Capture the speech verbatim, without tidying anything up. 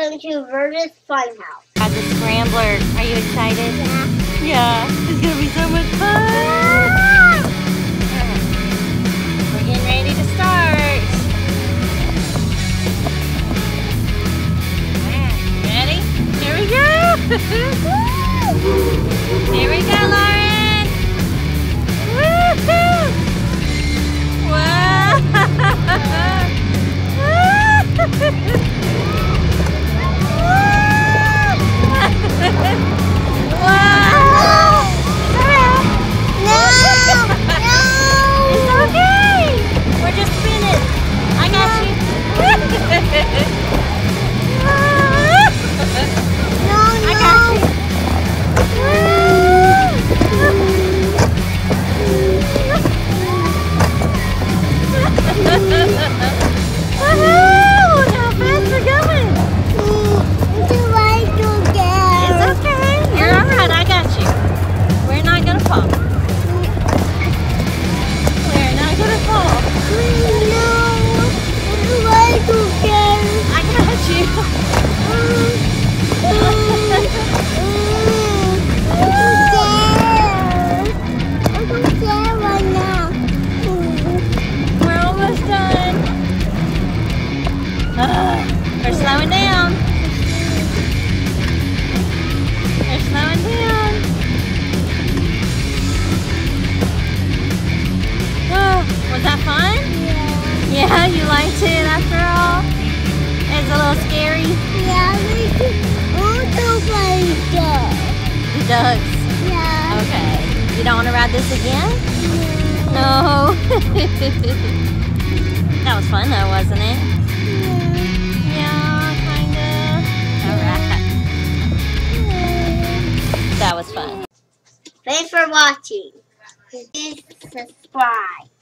going to Burgess Funhouse. At the Scrambler. Are you excited? Yeah. Yeah. It's going to be so much fun. We're getting ready to start. Ready? Here we go. Here we go, Lauren. Woo-hoo! Wow. Wow! No! No! It's okay! We're just spinning. I got you. No, I got you. Woohoo! Look how fast we're going. Do I go down? It's okay. You're alright. I got you. We're not gonna fall. We're not gonna fall. No. Do I go down? I got you. We're almost done. Uh, we're slowing down. We're slowing down. Oh, was that fun? Yeah. Yeah, you liked it after all? It's a little scary. Yeah, we can also play dog. The ducks. Yeah. Okay. You don't want to ride this again? No. That was fun though, wasn't it? Yeah, kinda. Alright. That was fun. Thanks for watching. Please subscribe.